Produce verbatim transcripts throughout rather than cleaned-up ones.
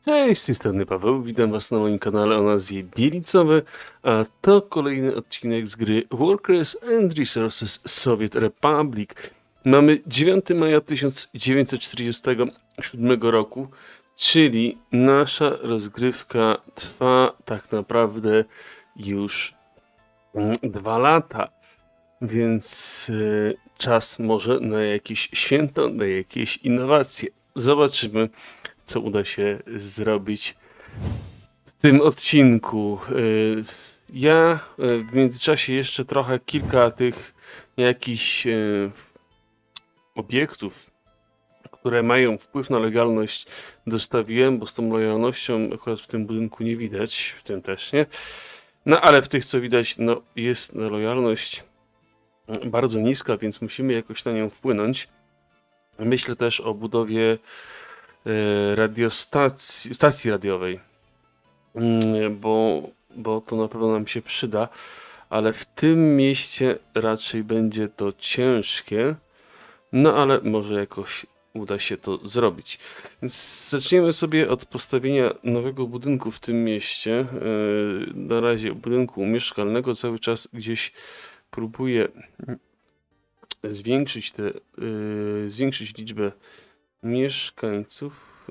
Cześć, z tej strony Paweł, witam was na moim kanale o nazwie Bielicowy, a to kolejny odcinek z gry Workers and Resources Soviet Republic. Mamy dziewiątego maja tysiąc dziewięćset czterdziestego siódmego roku, czyli nasza rozgrywka trwa tak naprawdę już dwa lata, więc y, czas może na jakieś święto, na jakieś innowacje. Zobaczymy, co uda się zrobić w tym odcinku. Ja w międzyczasie jeszcze trochę kilka tych jakichś obiektów, które mają wpływ na legalność, dostawiłem, bo z tą lojalnością akurat w tym budynku nie widać, w tym też nie. No ale w tych, co widać, no jest lojalność bardzo niska, więc musimy jakoś na nią wpłynąć. Myślę też o budowie radiostacji, stacji radiowej, bo, bo to na pewno nam się przyda, ale w tym mieście raczej będzie to ciężkie, no ale może jakoś uda się to zrobić. Więc zaczniemy sobie od postawienia nowego budynku w tym mieście. Na razie budynku mieszkalnego, cały czas gdzieś próbuję zwiększyć, te, zwiększyć liczbę mieszkańców.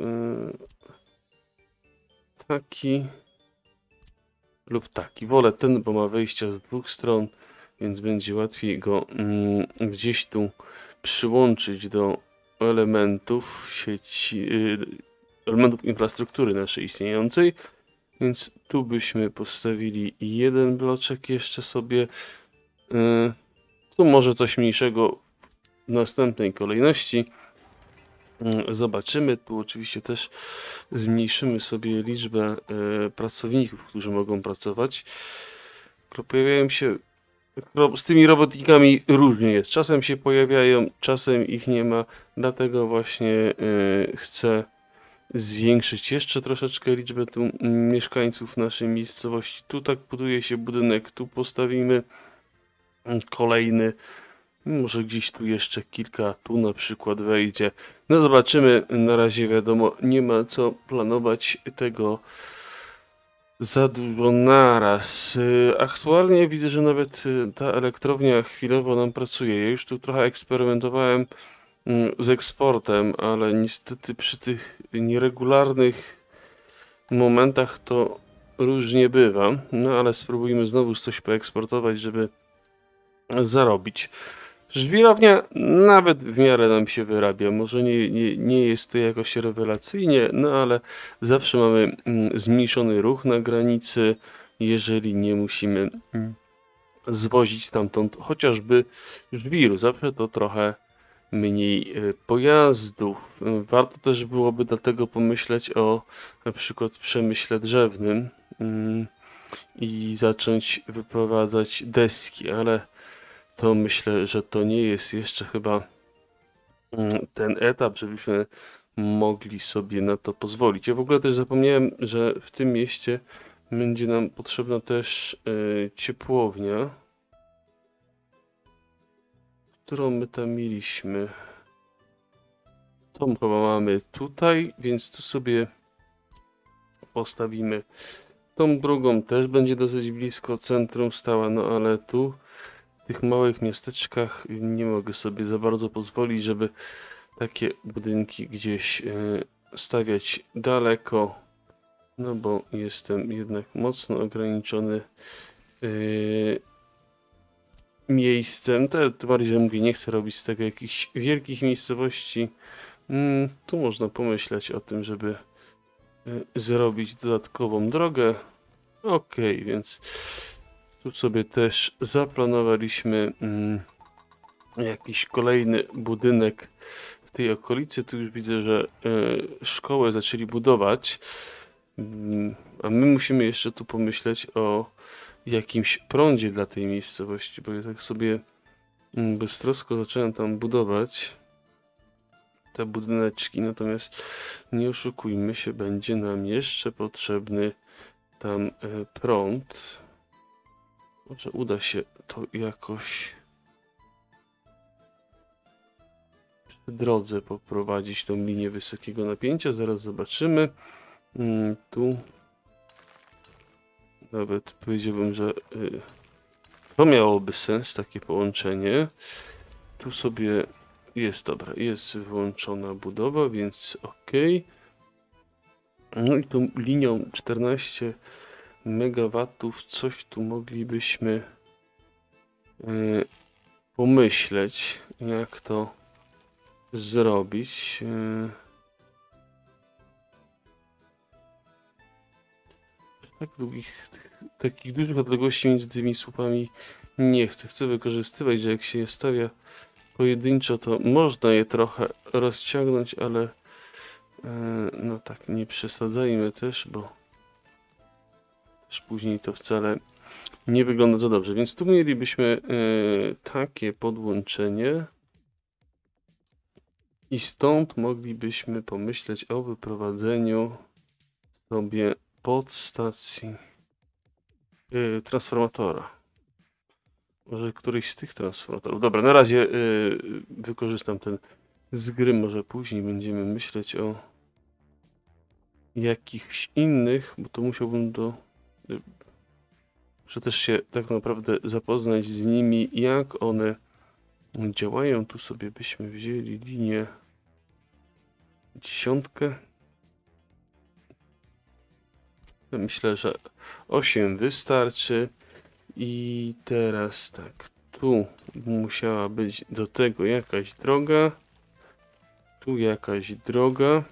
Taki lub taki. Wolę ten, bo ma wejścia z dwóch stron, więc będzie łatwiej go mm, gdzieś tu przyłączyć do elementów sieci, y, elementów infrastruktury naszej istniejącej. Więc tu byśmy postawili jeden bloczek jeszcze sobie. Y, tu może coś mniejszego w następnej kolejności. Zobaczymy. Tu oczywiście też zmniejszymy sobie liczbę e, pracowników, którzy mogą pracować. Pojawiają się z tymi robotnikami różnie jest. Czasem się pojawiają, czasem ich nie ma. Dlatego właśnie e, chcę zwiększyć jeszcze troszeczkę liczbę tu mieszkańców naszej miejscowości. Tu tak buduje się budynek, tu postawimy kolejny. Może gdzieś tu jeszcze kilka, tu na przykład wejdzie. No zobaczymy, na razie wiadomo, nie ma co planować tego za dużo naraz. Aktualnie widzę, że nawet ta elektrownia chwilowo nam pracuje. Ja już tu trochę eksperymentowałem z eksportem, ale niestety przy tych nieregularnych momentach to różnie bywa. No ale spróbujmy znowu coś poeksportować, żeby zarobić. Żwirownia nawet w miarę nam się wyrabia. Może nie, nie, nie jest to jakoś rewelacyjnie, no ale zawsze mamy mm, zmniejszony ruch na granicy, jeżeli nie musimy mm, zwozić stamtąd chociażby żwiru. Zawsze to trochę mniej y, pojazdów. Warto też byłoby dlatego pomyśleć o na przykład przemyśle drzewnym mm, i zacząć wyprowadzać deski, ale to myślę, że to nie jest jeszcze chyba ten etap, żebyśmy mogli sobie na to pozwolić. Ja w ogóle też zapomniałem, że w tym mieście będzie nam potrzebna też y, ciepłownia, którą my tam mieliśmy. Tą chyba mamy tutaj, więc tu sobie postawimy. Tą drugą też będzie dosyć blisko centrum stała, no ale tu w tych małych miasteczkach nie mogę sobie za bardzo pozwolić, żeby takie budynki gdzieś stawiać daleko, no bo jestem jednak mocno ograniczony yy, miejscem. Tym bardziej, że mówię, nie chcę robić z tego jakichś wielkich miejscowości. Hmm, tu można pomyśleć o tym, żeby yy, zrobić dodatkową drogę. Ok, więc tu sobie też zaplanowaliśmy mm, jakiś kolejny budynek w tej okolicy. Tu już widzę, że y, szkołę zaczęli budować. Y, a my musimy jeszcze tu pomyśleć o jakimś prądzie dla tej miejscowości, bo ja tak sobie y, beztrosko zacząłem tam budować te budyneczki. Natomiast nie oszukujmy się, będzie nam jeszcze potrzebny tam y, prąd. Może uda się to jakoś przy drodze poprowadzić tą linię wysokiego napięcia. Zaraz zobaczymy. Mm, tu nawet powiedziałbym, że y, to miałoby sens, takie połączenie. Tu sobie jest, dobra, jest wyłączona budowa, więc ok. No i tą linią czternaście megawatów coś tu moglibyśmy y, pomyśleć, jak to zrobić. Y, tak długich, takich dużych odległości między tymi słupami nie chcę. Chcę wykorzystywać, że jak się je stawia pojedynczo, to można je trochę rozciągnąć, ale e, no tak nie przesadzajmy też, bo też później to wcale nie wygląda za dobrze. Więc tu mielibyśmy e, takie podłączenie i stąd moglibyśmy pomyśleć o wyprowadzeniu sobie podstacji e, transformatora. Może któryś z tych transformatorów. Dobra, na razie yy, wykorzystam ten z gry, może później będziemy myśleć o jakichś innych, bo to musiałbym do... Yy, muszę też się tak naprawdę zapoznać z nimi, jak one działają. Tu sobie byśmy wzięli linię dziesiątkę. Myślę, że osiem wystarczy. I teraz tak, tu musiała być do tego jakaś droga, tu jakaś droga,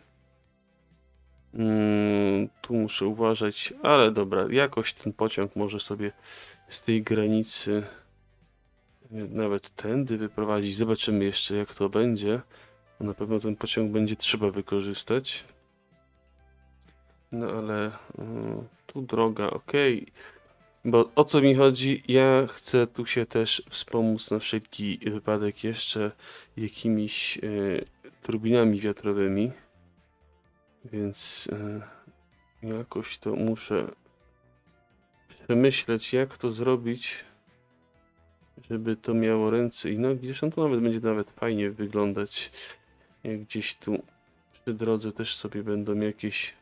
mm, tu muszę uważać, ale dobra, jakoś ten pociąg może sobie z tej granicy nawet tędy wyprowadzić. Zobaczymy jeszcze, jak to będzie. Na pewno ten pociąg będzie trzeba wykorzystać. No ale y, tu droga, ok. Bo o co mi chodzi? Ja chcę tu się też wspomóc na wszelki wypadek jeszcze jakimiś y, turbinami wiatrowymi. Więc y, jakoś to muszę przemyśleć, jak to zrobić, żeby to miało ręce i nogi. Zresztą to nawet będzie nawet fajnie wyglądać. Jak gdzieś tu przy drodze też sobie będą jakieś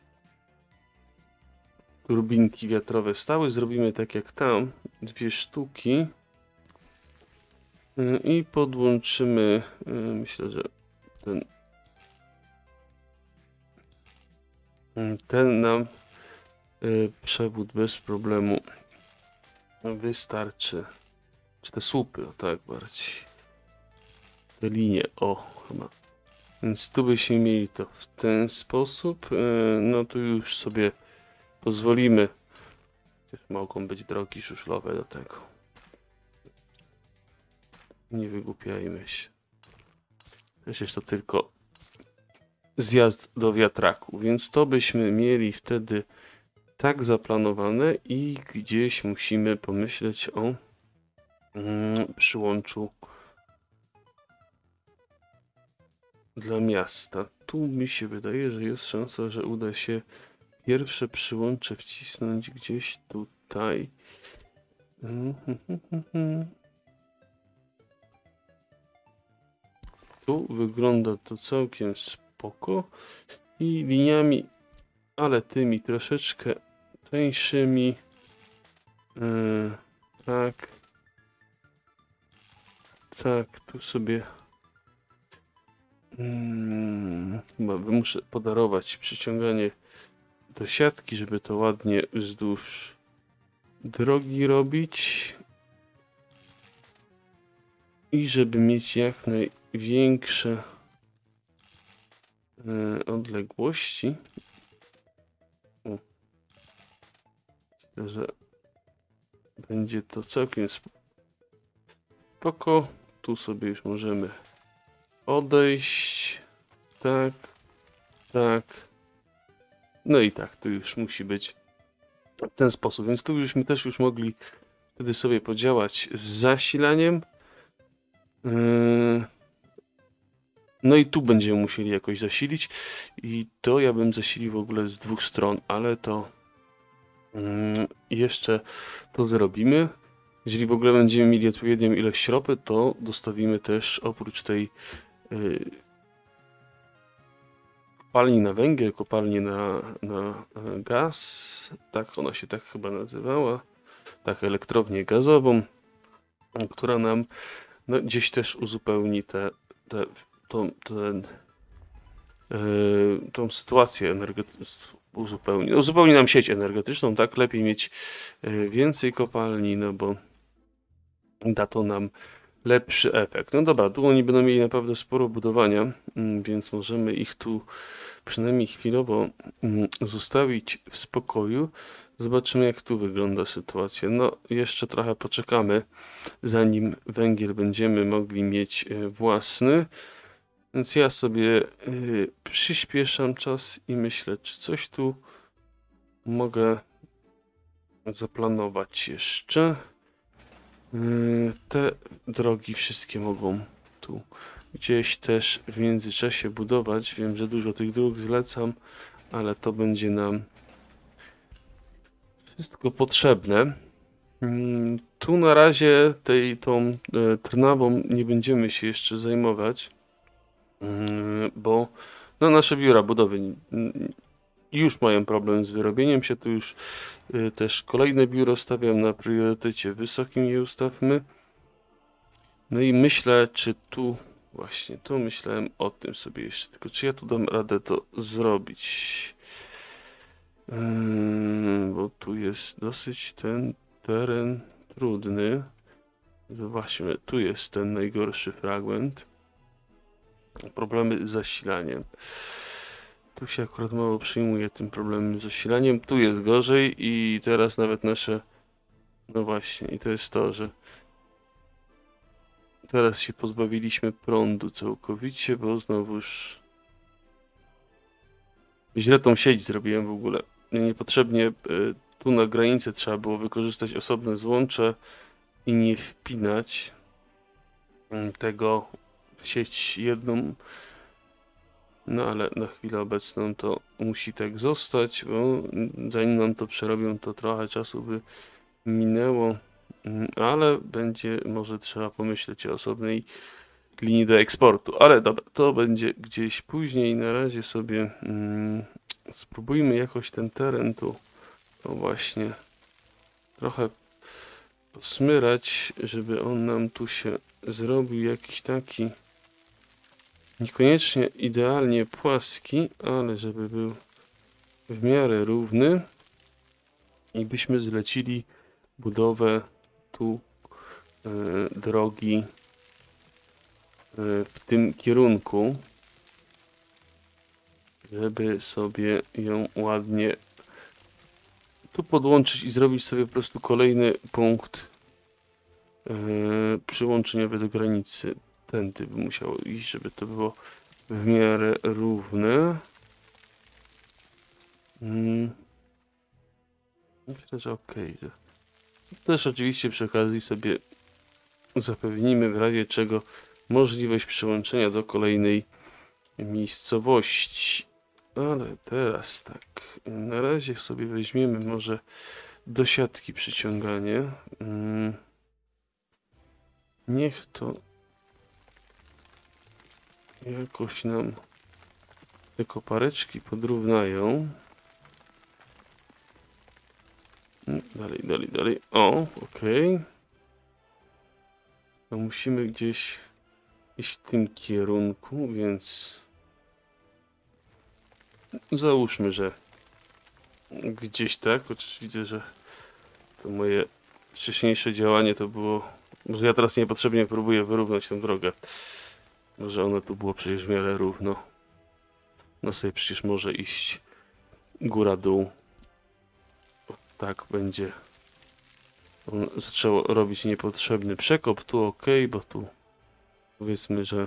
turbinki wiatrowe stały. Zrobimy tak jak tam, dwie sztuki i podłączymy, myślę, że ten ten nam przewód bez problemu wystarczy, czy te słupy, o tak bardziej, te linie, o chyba, więc tu byśmy mieli to w ten sposób. No tu już sobie pozwolimy, też mogą być drogi szuszlowe do tego, nie wygłupiajmy się, przecież to tylko zjazd do wiatraku, więc to byśmy mieli wtedy tak zaplanowane i gdzieś musimy pomyśleć o mm, przyłączu dla miasta. Tu mi się wydaje, że jest szansa, że uda się pierwsze przyłącze wcisnąć gdzieś tutaj. Tu wygląda to całkiem spoko i liniami, ale tymi troszeczkę tańszymi, yy, tak, tak, tu sobie yy, chyba muszę podarować przyciąganie do siatki, żeby to ładnie wzdłuż drogi robić i żeby mieć jak największe yy, odległości. Myślę, że będzie to całkiem spoko. Tu sobie już możemy odejść. Tak, tak. No i tak, to już musi być w ten sposób. Więc tu byśmy też już mogli wtedy sobie podziałać z zasilaniem. Yy... No i tu będziemy musieli jakoś zasilić. I to ja bym zasilił w ogóle z dwóch stron, ale to yy, jeszcze to zrobimy. Jeżeli w ogóle będziemy mieli odpowiednią ilość ropy, to dostawimy też oprócz tej yy, kopalni na węgiel, kopalni na, na e, gaz, tak ona się tak chyba nazywała, tak, elektrownię gazową, która nam no, gdzieś też uzupełni te, te, tą, ten, yy, tą sytuację energetyczną, uzupełni, no, uzupełni nam sieć energetyczną, tak, lepiej mieć yy, więcej kopalni, no bo da to nam lepszy efekt. No dobra, tu oni będą mieli naprawdę sporo budowania, mm, więc możemy ich tu przynajmniej chwilowo mm, zostawić w spokoju. Zobaczymy, jak tu wygląda sytuacja. No, jeszcze trochę poczekamy, zanim węgiel będziemy mogli mieć e, własny. Więc ja sobie y, przyspieszam czas i myślę, czy coś tu mogę zaplanować jeszcze. Y, te drogi wszystkie mogą tu gdzieś też w międzyczasie budować. Wiem, że dużo tych dróg zlecam, ale to będzie nam wszystko potrzebne. Mm, tu na razie tej tą e, Trnawą nie będziemy się jeszcze zajmować, mm, bo no, nasze biura budowy mm, już mają problem z wyrobieniem się. Tu już y, też kolejne biuro stawiam na priorytecie wysokim, je ustawmy. No i myślę, czy tu właśnie, tu myślałem o tym sobie jeszcze, tylko czy ja tu dam radę to zrobić. Yy, bo tu jest dosyć ten teren trudny. Zobaczmy, tu jest ten najgorszy fragment. Problemy z zasilaniem. Tu się akurat mało przyjmuje tym problemem z zasilaniem. Tu jest gorzej i teraz nawet nasze... No właśnie, i to jest to, że teraz się pozbawiliśmy prądu całkowicie, bo znowuż źle tą sieć zrobiłem w ogóle. Niepotrzebnie y, tu na granicy trzeba było wykorzystać osobne złącze i nie wpinać y, tego w sieć jedną. No ale na chwilę obecną to musi tak zostać, bo zanim nam to przerobią, to trochę czasu by minęło. Ale będzie może trzeba pomyśleć o osobnej linii do eksportu. Ale dobra, to będzie gdzieś później. Na razie sobie mm, spróbujmy jakoś ten teren tu o właśnie trochę posmyrać, żeby on nam tu się zrobił jakiś taki niekoniecznie idealnie płaski, ale żeby był w miarę równy i byśmy zlecili budowę tu e, drogi e, w tym kierunku, żeby sobie ją ładnie tu podłączyć i zrobić sobie po prostu kolejny punkt e, przyłączeniowy do granicy. Tędy by musiało iść, żeby to było w miarę równe. Hmm. Myślę, że ok. Też oczywiście przy okazji sobie zapewnimy w razie czego możliwość przyłączenia do kolejnej miejscowości. Ale teraz tak, na razie sobie weźmiemy może do siatki przyciąganie. Hmm. Niech to jakoś nam te kopareczki podrównają. Dalej, dalej, dalej. O, okej. Okay. No musimy gdzieś iść w tym kierunku, więc załóżmy, że gdzieś tak. Chociaż widzę, że to moje wcześniejsze działanie to było... Może ja teraz niepotrzebnie próbuję wyrównać tę drogę. Może ono tu było przecież w miarę równo. No sobie przecież może iść góra-dół. Tak będzie on zaczęło robić niepotrzebny przekop. Tu ok, bo tu powiedzmy, że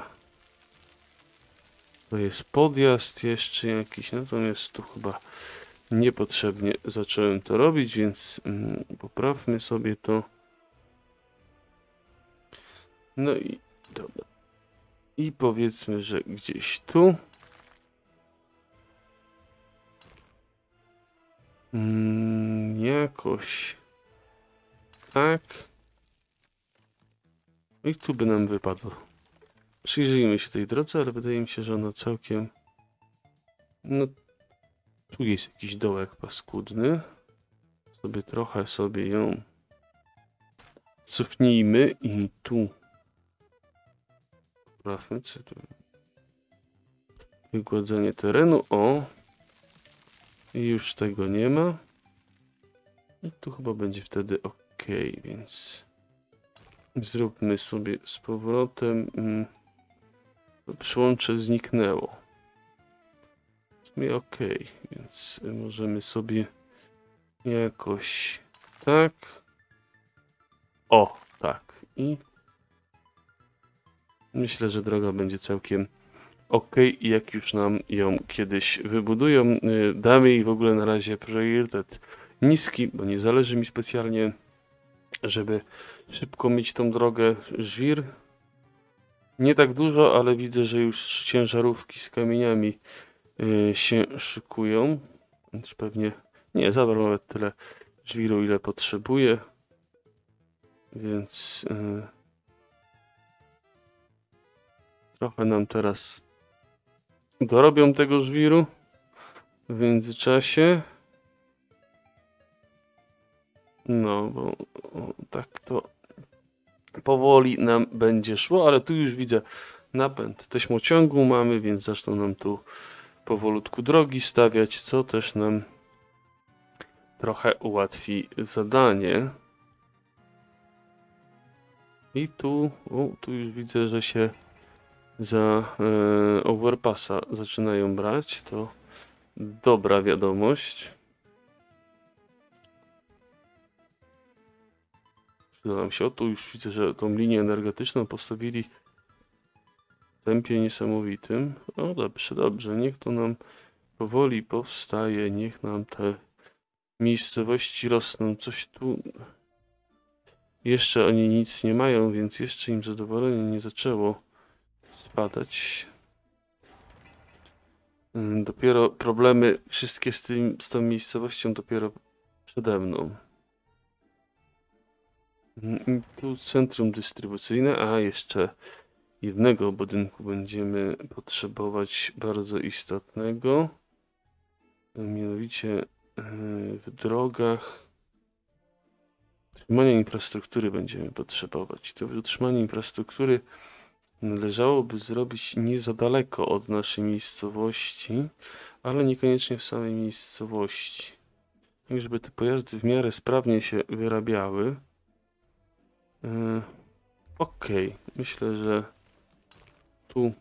to jest podjazd jeszcze jakiś, natomiast tu chyba niepotrzebnie zacząłem to robić, więc mm, poprawmy sobie to. No i dobra. I powiedzmy, że gdzieś tu. Mm, jakoś tak. I tu by nam wypadło. Przyjrzyjmy się tej drodze, ale wydaje mi się, że ona całkiem No, tu jest jakiś dołek paskudny. Sobie trochę sobie ją cofnijmy i tu poprawmy, co tu wygładzenie terenu, o i już tego nie ma i tu chyba będzie wtedy ok, więc zróbmy sobie z powrotem, mm, przyłącze zniknęło, w sumie ok, więc możemy sobie jakoś tak, o tak, i myślę, że droga będzie całkiem ok, i jak już nam ją kiedyś wybudują, damy jej w ogóle na razie priorytet niski, bo nie zależy mi specjalnie, żeby szybko mieć tą drogę. Żwir nie tak dużo, ale widzę, że już ciężarówki z kamieniami się szykują, więc pewnie nie zabrał nawet tyle żwiru, ile potrzebuję, więc yy, trochę nam teraz dorobią tego żwiru w międzyczasie. No, bo o, tak to powoli nam będzie szło, ale tu już widzę napęd taśmociągu mamy, więc zaczną nam tu powolutku drogi stawiać, co też nam trochę ułatwi zadanie. I tu, o, tu już widzę, że się za e, overpassa zaczynają brać, to dobra wiadomość. Przyda nam się, o, tu już widzę, że tą linię energetyczną postawili w tempie niesamowitym. O, dobrze, dobrze, niech to nam powoli powstaje, niech nam te miejscowości rosną. Coś tu jeszcze oni nic nie mają, więc jeszcze im zadowolenie nie zaczęło spadać. Dopiero problemy wszystkie z, tym, z tą miejscowością dopiero przede mną. I tu centrum dystrybucyjne, a jeszcze jednego budynku będziemy potrzebować bardzo istotnego. Mianowicie w drogach utrzymania infrastruktury będziemy potrzebować. To utrzymanie infrastruktury należałoby zrobić nie za daleko od naszej miejscowości, ale niekoniecznie w samej miejscowości. Tak, żeby te pojazdy w miarę sprawnie się wyrabiały. Yy, ok, myślę, że tu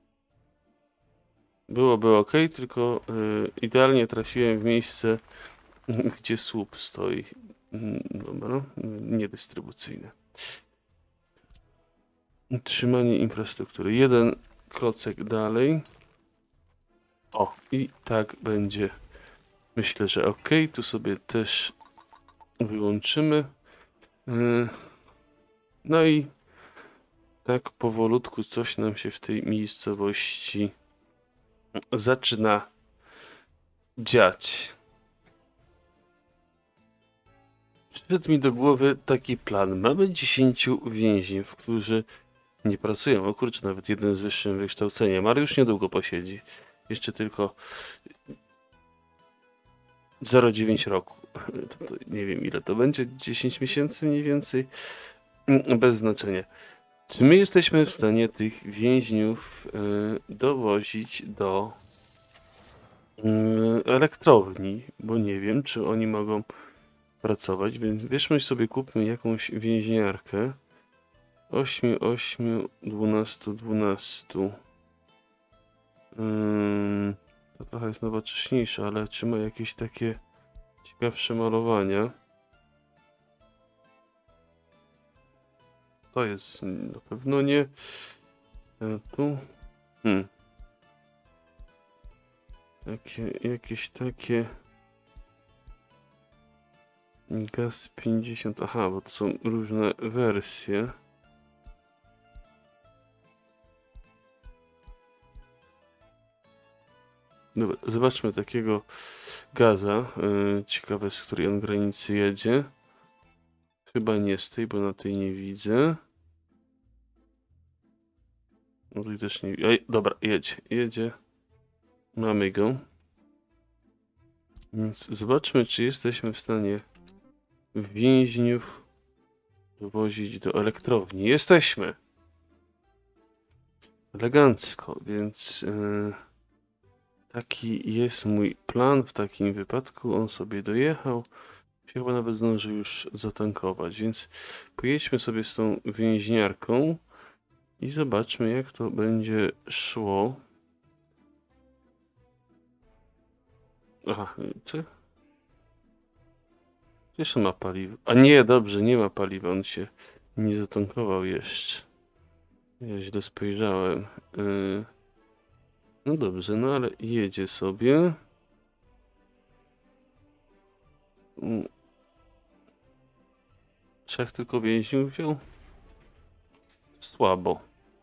byłoby ok, tylko yy, idealnie trafiłem w miejsce, gdzie słup stoi. Yy, dobra, niedystrybucyjne. Utrzymanie infrastruktury. Jeden klocek dalej. O, i tak będzie. Myślę, że ok. Tu sobie też wyłączymy. Yy, no i tak powolutku coś nam się w tej miejscowości zaczyna dziać. Przyszedł mi do głowy taki plan. Mamy dziesięciu więźniów, którzy nie pracują. O kurczę, nawet jeden z wyższym wykształceniem, ale już niedługo posiedzi. Jeszcze tylko zero przecinek dziewięć roku. To, to nie wiem, ile to będzie. dziesięć miesięcy mniej więcej. Bez znaczenia. Czy my jesteśmy w stanie tych więźniów y, dowozić do y, elektrowni? Bo nie wiem, czy oni mogą pracować, więc weźmy sobie, kupmy jakąś więźniarkę. osiem, osiem, dwanaście, dwanaście. Yy, to trochę jest nowocześniejsza, ale czy ma jakieś takie ciekawsze malowania? To jest na pewno nie. E, tu. Hmm. Takie, jakieś takie. Gaz pięćdziesiąt. Aha, bo to są różne wersje. Dobra, zobaczmy takiego gaza. Yy, ciekawe, z której on granicy jedzie. Chyba nie z tej, bo na tej nie widzę. No tutaj też nie. Ej, dobra, jedzie, jedzie. Mamy go. Więc zobaczmy, czy jesteśmy w stanie więźniów dowozić do elektrowni. Jesteśmy! Elegancko, więc yy, taki jest mój plan w takim wypadku. On sobie dojechał. Się chyba nawet zdążył już zatankować, więc pojedźmy sobie z tą więźniarką i zobaczmy, jak to będzie szło. Aha, czy? Gdzież on ma paliwo? A nie, dobrze, nie ma paliwa, on się nie zatankował jeszcze. Ja źle spojrzałem. Yy... No dobrze, no ale jedzie sobie. Mm. Trzech tylko więźniów wziął? Słabo.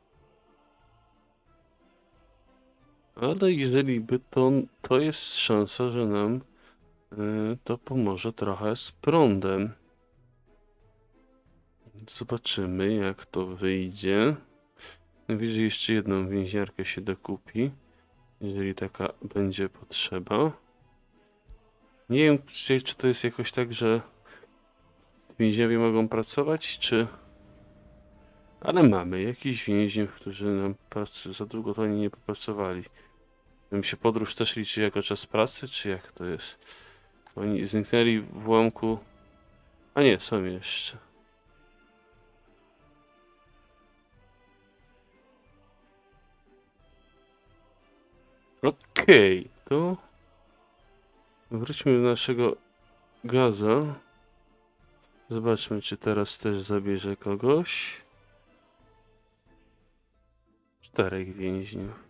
Ale jeżeli by to, to jest szansa, że nam yy, to pomoże trochę z prądem. Zobaczymy, jak to wyjdzie. Widzę, że jeszcze jedną więźniarkę się dokupi, jeżeli taka będzie potrzeba. Nie wiem, czy, czy to jest jakoś tak, że więźniowie mogą pracować, czy... Ale mamy jakichś więźniów, którzy nam pracują. Za długo to oni nie popracowali. Wiem, się podróż też liczy jako czas pracy, czy jak to jest? Oni zniknęli w ułamku... A nie, są jeszcze. Okej, okay, to... Wróćmy do naszego gaza. Zobaczmy, czy teraz też zabierze kogoś. Czterech więźniów.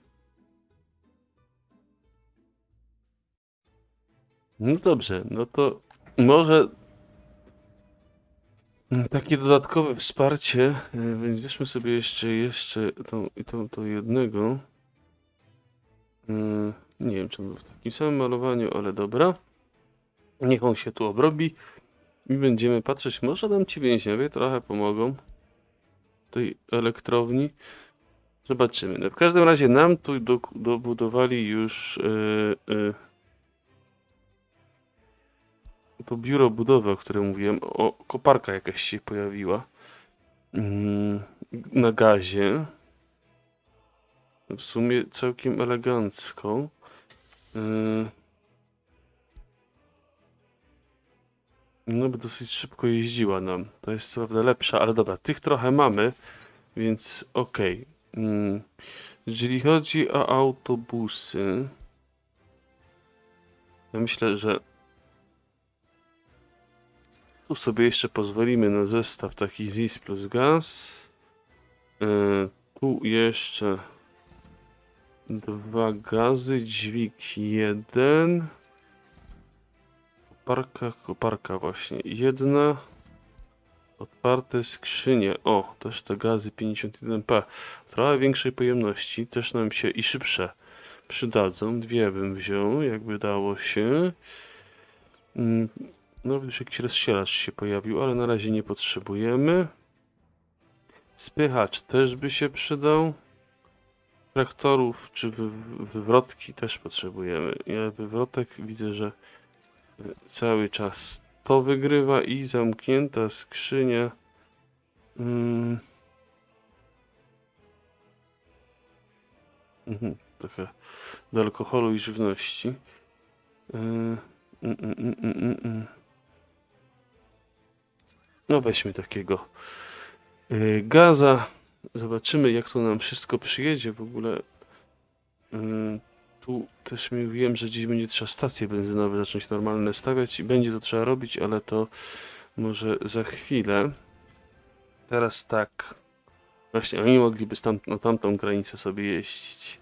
No dobrze, no to może takie dodatkowe wsparcie, więc weźmy sobie jeszcze, jeszcze tą, tą, tą jednego. Nie wiem, czy on był w takim samym malowaniu, ale dobra. Niech on się tu obrobi i będziemy patrzeć. Może nam ci więźniowie trochę pomogą tej elektrowni. Zobaczymy. No w każdym razie nam tu do, dobudowali już yy, yy, to biuro budowy, o którym mówiłem. O, koparka jakaś się pojawiła yy, na gazie. W sumie całkiem elegancko. Yy, No bo dosyć szybko jeździła nam. To jest co prawda lepsza, ale dobra, tych trochę mamy, więc okej. Okay. Hmm. Jeżeli chodzi o autobusy, ja myślę, że tu sobie jeszcze pozwolimy na zestaw taki zis plus gaz. Yy, tu jeszcze dwa gazy, dźwig jeden. Koparka, koparka właśnie jedna. Otwarte skrzynie. O, też te gazy pięćdziesiąt jeden P. Trochę większej pojemności. Też nam się i szybsze przydadzą. Dwie bym wziął, jakby dało się. No, już jakiś rozsielacz się pojawił, ale na razie nie potrzebujemy. Spychacz też by się przydał. Traktorów czy wy wywrotki też potrzebujemy. Ja wywrotek widzę, że cały czas to wygrywa i zamknięta skrzynia. Hmm. Mhm, trochę do alkoholu i żywności. Yy, mm, mm, mm, mm, mm. No weźmy takiego yy, gaza. Zobaczymy, jak to nam wszystko przyjedzie w ogóle. Yy, tu też mówiłem, że gdzieś będzie trzeba stacje benzynowe zacząć normalne stawiać i będzie to trzeba robić, ale to może za chwilę. Teraz tak. Właśnie oni mogliby tam, na tamtą granicę sobie jeździć.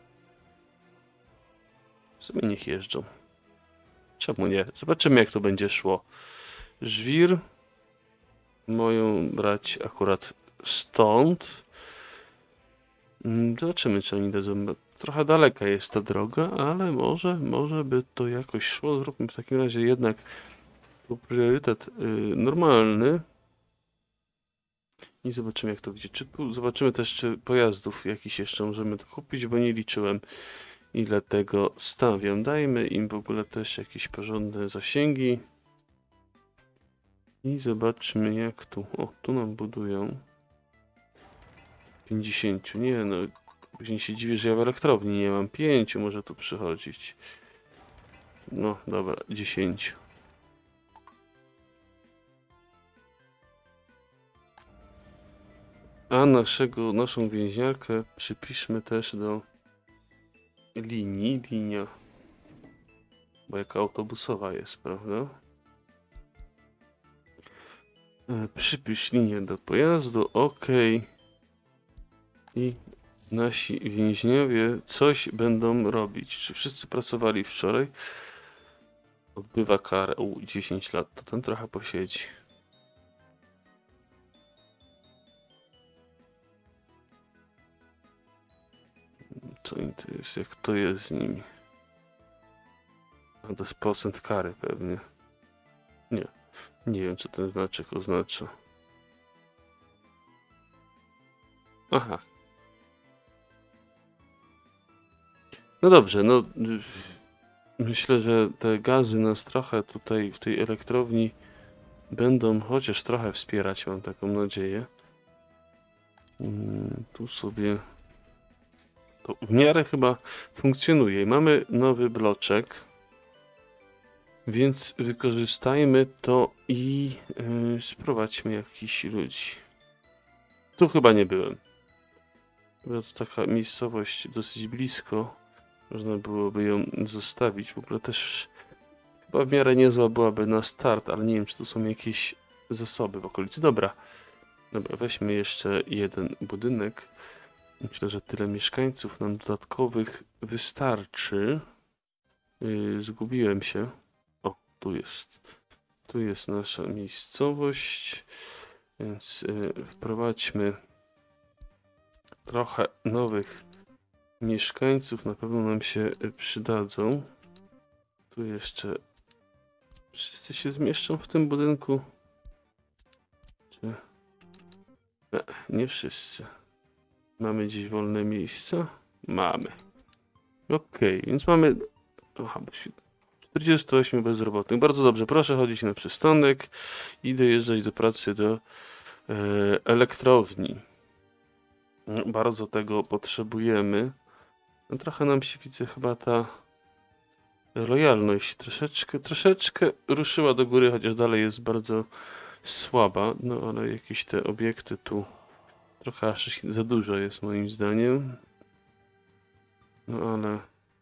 W sumie niech jeżdżą. Czemu nie? Zobaczymy, jak to będzie szło. Żwir. Moją brać akurat stąd. Zobaczymy, czy oni dadzą. Trochę daleka jest ta droga, ale może, może by to jakoś szło. Zróbmy w takim razie jednak tu priorytet yy, normalny. I zobaczymy, jak to będzie. Czy tu zobaczymy też, czy pojazdów jakiś jeszcze możemy to kupić, bo nie liczyłem, ile tego stawiam. Dajmy im w ogóle też jakieś porządne zasięgi. I zobaczmy jak tu. O, tu nam budują. pięćdziesiąt. Nie no. Później się dziwię, że ja w elektrowni nie mam. pięciu może tu przychodzić. No dobra, dziesięć. A naszego, naszą więźniarkę przypiszmy też do linii. Linia. Bo jaka autobusowa jest, prawda? E, przypisz linię do pojazdu. OK. I nasi więźniowie coś będą robić. Czy wszyscy pracowali wczoraj? Odbywa karę. U, dziesięć lat. To ten trochę posiedzi. Co im to jest? Jak to jest z nimi? A to jest procent kary pewnie. Nie. Nie wiem co ten znaczek oznacza. Aha. No dobrze, no myślę, że te gazy nas trochę tutaj w tej elektrowni będą chociaż trochę wspierać, mam taką nadzieję. Hmm, tu sobie to w miarę chyba funkcjonuje. Mamy nowy bloczek, więc wykorzystajmy to i yy, sprowadźmy jakichś ludzi. Tu chyba nie byłem. Była to taka miejscowość dosyć blisko. Można byłoby ją zostawić. W ogóle też chyba w miarę niezła byłaby na start, ale nie wiem, czy tu są jakieś zasoby w okolicy. Dobra. Dobra, weźmy jeszcze jeden budynek. Myślę, że tyle mieszkańców nam dodatkowych wystarczy. Yy, zgubiłem się. O, tu jest. Tu jest nasza miejscowość. Więc yy, wprowadźmy trochę nowych mieszkańców. Na pewno nam się przydadzą. Tu jeszcze wszyscy się zmieszczą w tym budynku? Czy... Nie, nie wszyscy. Mamy gdzieś wolne miejsca? Mamy. Ok, więc mamy aha, czterdziestu ośmiu bezrobotnych. Bardzo dobrze, proszę chodzić na przystanek i dojeżdżać do pracy do e, elektrowni. Bardzo tego potrzebujemy. No, trochę nam się widzę chyba ta lojalność troszeczkę, troszeczkę ruszyła do góry, chociaż dalej jest bardzo słaba. No ale jakieś te obiekty tu trochę aż za dużo jest moim zdaniem. No ale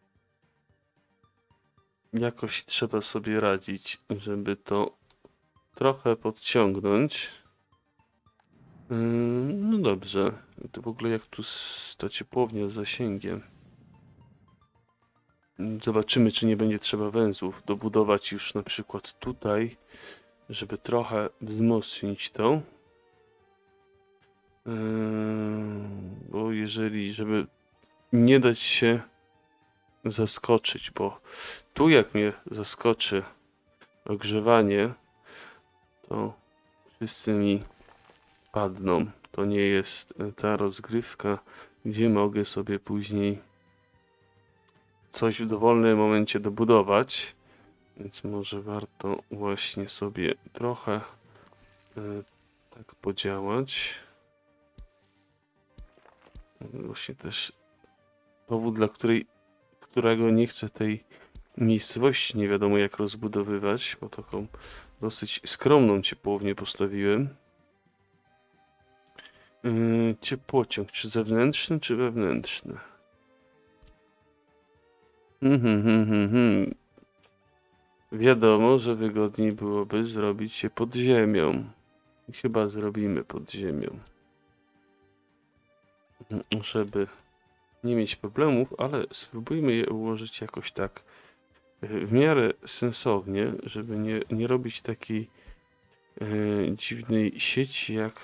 jakoś trzeba sobie radzić, żeby to trochę podciągnąć. Yy, no dobrze. To w ogóle jak tu ta ciepłownia z zasięgiem. Zobaczymy, czy nie będzie trzeba węzłów dobudować już na przykład tutaj, żeby trochę wzmocnić to. Yy, bo jeżeli, żeby nie dać się zaskoczyć, bo tu jak mnie zaskoczy ogrzewanie, to wszyscy mi padną. To nie jest ta rozgrywka, gdzie mogę sobie później coś w dowolnym momencie dobudować, więc może warto właśnie sobie trochę y, tak podziałać. Właśnie też powód, dla której, którego nie chcę tej miejscowości nie wiadomo jak rozbudowywać, bo taką dosyć skromną ciepłownię postawiłem. Yy, ciepłociąg, czy zewnętrzny, czy wewnętrzny? Hmm, hmm, hmm, hmm. Wiadomo, że wygodniej byłoby zrobić się pod ziemią. I chyba zrobimy pod ziemią. Żeby nie mieć problemów, ale spróbujmy je ułożyć jakoś tak w miarę sensownie, żeby nie, nie robić takiej e, dziwnej sieci jak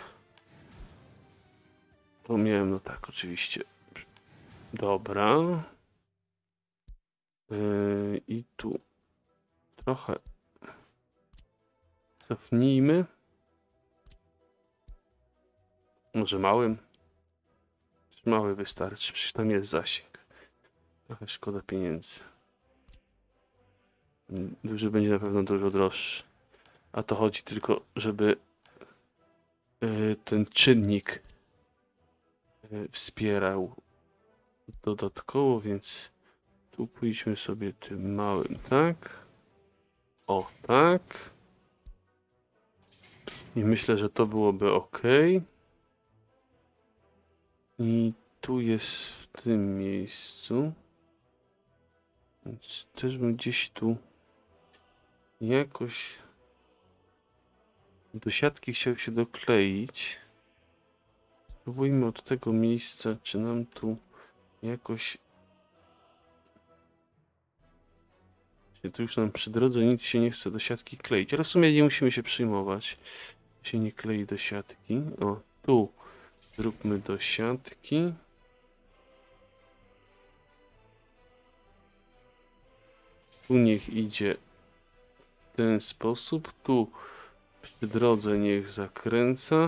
to miałem, no tak, oczywiście. Dobra. E, I tu trochę cofnijmy. Może małym? Mały wystarczy, przecież tam jest zasięg. Trochę szkoda pieniędzy. Duży będzie na pewno dużo droższy. A to chodzi tylko, żeby yy, ten czynnik yy, wspierał dodatkowo, więc tu pójdźmy sobie tym małym, tak? O, tak. I myślę, że to byłoby ok. I tu jest w tym miejscu. Więc też bym gdzieś tu jakoś do siatki chciał się dokleić. Spróbujmy od tego miejsca, czy nam tu jakoś... Tu już nam przy drodze nic się nie chce do siatki kleić, ale w sumie nie musimy się przejmować. Się nie klei do siatki. O, tu zróbmy do siatki. Tu niech idzie w ten sposób. Tu przy drodze niech zakręca.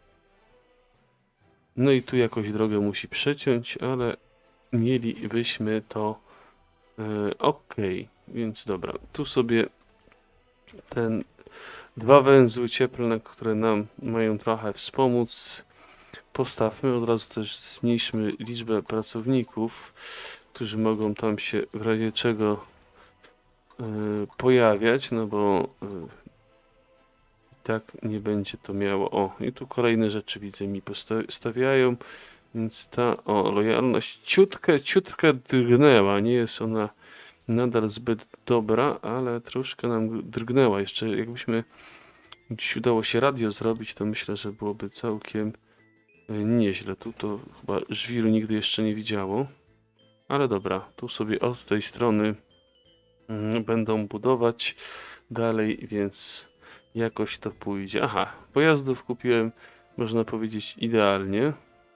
No i tu jakoś drogę musi przeciąć, ale mielibyśmy to e, ok. Więc dobra, tu sobie ten dwa węzły cieplne, które nam mają trochę wspomóc, postawmy. Od razu też zmniejszmy liczbę pracowników, którzy mogą tam się w razie czego y, pojawiać, no bo y, tak nie będzie to miało. O, i tu kolejne rzeczy widzę mi postawiają, więc ta o, lojalność ciutkę, ciutkę drgnęła. Nie jest ona nadal zbyt dobra, ale troszkę nam drgnęła. Jeszcze jakbyśmy dziś udało się radio zrobić, to myślę, że byłoby całkiem nieźle. Tu to chyba żwiru nigdy jeszcze nie widziało. Ale dobra, tu sobie od tej strony mm, będą budować dalej, więc jakoś to pójdzie. Aha, pojazdów kupiłem, można powiedzieć, idealnie.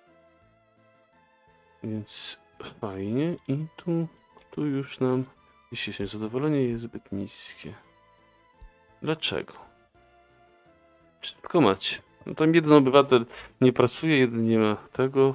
Więc fajnie. I tu, tu już nam dzisiejsze zadowolenie jest zbyt niskie. Dlaczego? Wszystko macie. No tam jeden obywatel nie pracuje, jeden nie ma tego.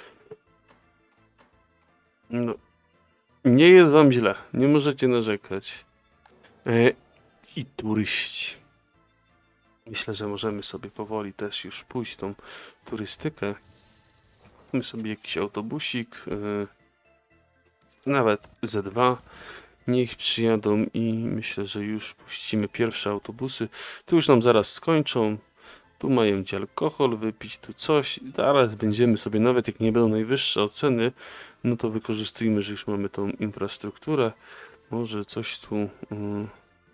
No, nie jest wam źle, nie możecie narzekać. E, I turyści. Myślę, że możemy sobie powoli też już pójść tą turystykę. Mamy sobie jakiś autobusik, e, nawet ze dwa. Niech przyjadą i myślę, że już puścimy pierwsze autobusy. Tu już nam zaraz skończą. Tu mają gdzie alkohol wypić, tu coś. Zaraz będziemy sobie, nawet jak nie będą najwyższe oceny, no to wykorzystujmy, że już mamy tą infrastrukturę. Może coś tu um,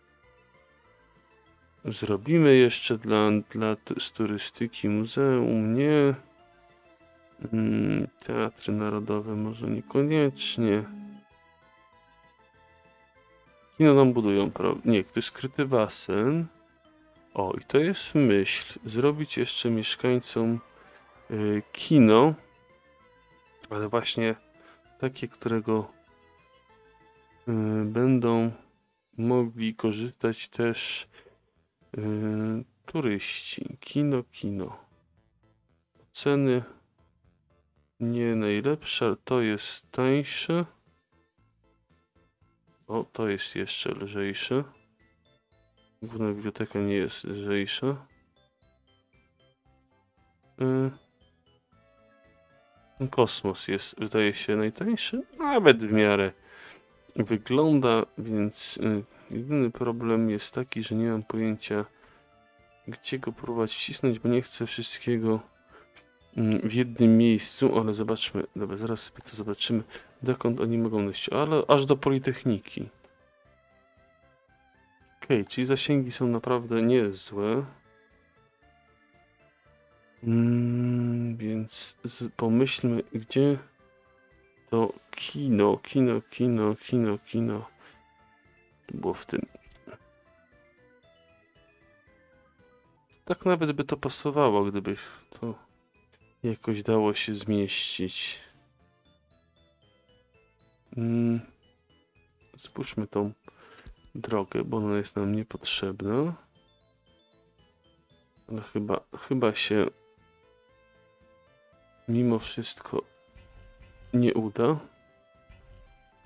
zrobimy jeszcze dla, dla z turystyki. Muzeum, nie. Um, teatry narodowe, może niekoniecznie. Kino nam budują, nie, to jest skryty basen. O, i to jest myśl. Zrobić jeszcze mieszkańcom y, kino, ale właśnie takie, którego y, będą mogli korzystać też y, turyści. Kino, kino. Ceny nie najlepsze, to jest tańsze. O, to jest jeszcze lżejsze. Główna biblioteka nie jest lżejsza. Yy. Kosmos jest, wydaje się, najtańszy. Nawet w miarę wygląda, więc yy, jedyny problem jest taki, że nie mam pojęcia, gdzie go próbować wcisnąć, bo nie chcę wszystkiego yy, w jednym miejscu, ale zobaczmy, dobra, zaraz sobie to zobaczymy, dokąd oni mogą dojść, ale aż do Politechniki. Okej, okay, czyli zasięgi są naprawdę niezłe. Mm, więc z, pomyślmy, gdzie to kino, kino, kino, kino, kino. To było w tym. Tak nawet by to pasowało, gdyby to jakoś dało się zmieścić. Mm, spójrzmy tą drogę, bo ona jest nam niepotrzebna. Ale chyba, chyba się mimo wszystko nie uda.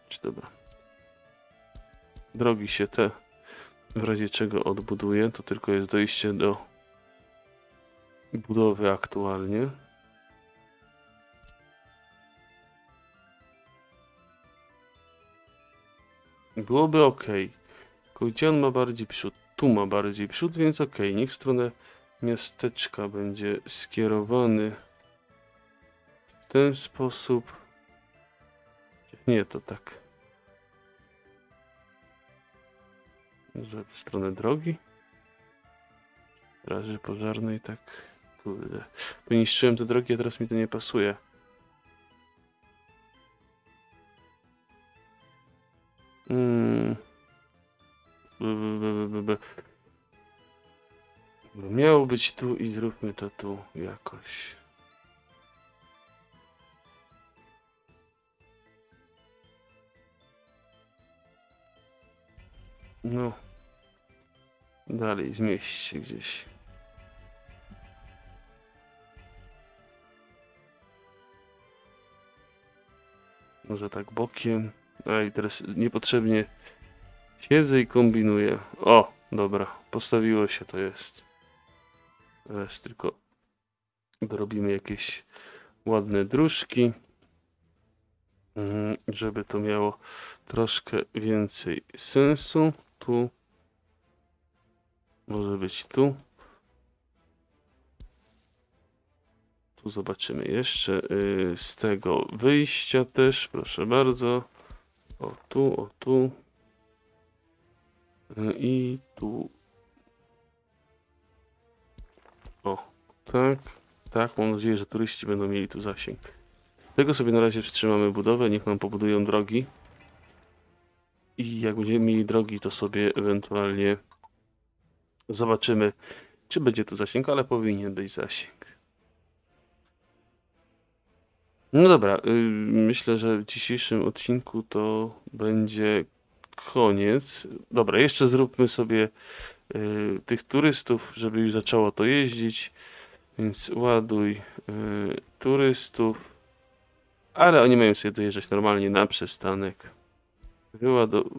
Czy dobra. Drogi się te w razie czego odbuduje. To tylko jest dojście do budowy aktualnie. Byłoby ok. Tylko gdzie on ma bardziej przód? Tu ma bardziej przód, więc ok. Niech w stronę miasteczka będzie skierowany w ten sposób. Nie, to tak. Może w stronę drogi? Straży pożarnej, tak. Kurde. Poniszczyłem te drogi, a teraz mi to nie pasuje. Hmm. Miało być tu i zróbmy to tu jakoś. No. Dalej, zmieść się gdzieś. Może tak bokiem. A i teraz niepotrzebnie siedzę i kombinuję. O, dobra, postawiło się, to jest. Teraz tylko dorobimy jakieś ładne dróżki, żeby to miało troszkę więcej sensu. Tu może być tu. Tu zobaczymy jeszcze yy, z tego wyjścia też, proszę bardzo. O tu, o tu. Yy, I tu. O, tak, tak. Mam nadzieję, że turyści będą mieli tu zasięg. Tego sobie na razie wstrzymamy budowę. Niech nam pobudują drogi. I jak będziemy mieli drogi, to sobie ewentualnie zobaczymy, czy będzie tu zasięg, ale powinien być zasięg. No dobra, yy, myślę, że w dzisiejszym odcinku to będzie koniec. Dobra, jeszcze zróbmy sobie yy, tych turystów, żeby już zaczęło to jeździć. Więc ładuj yy, turystów. Ale oni mają sobie dojeżdżać normalnie na przystanek. Wyładow...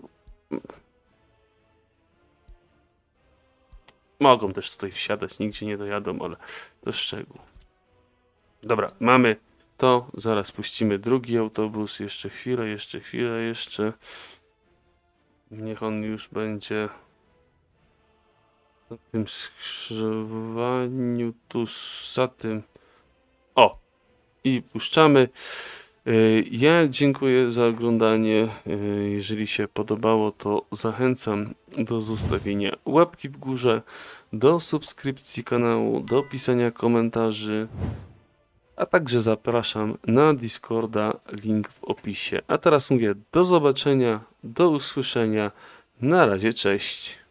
Mogą też tutaj wsiadać, nigdzie nie dojadą, ale to szczegół. Dobra, mamy to. Zaraz puścimy drugi autobus. Jeszcze chwilę, jeszcze chwilę, jeszcze. Niech on już będzie na tym skrzyżowaniu, tu za tym. O! I puszczamy. Ja dziękuję za oglądanie. Jeżeli się podobało, to zachęcam do zostawienia łapki w górze, do subskrypcji kanału, do pisania komentarzy, a także zapraszam na Discorda, link w opisie. A teraz mówię do zobaczenia, do usłyszenia. Na razie, cześć.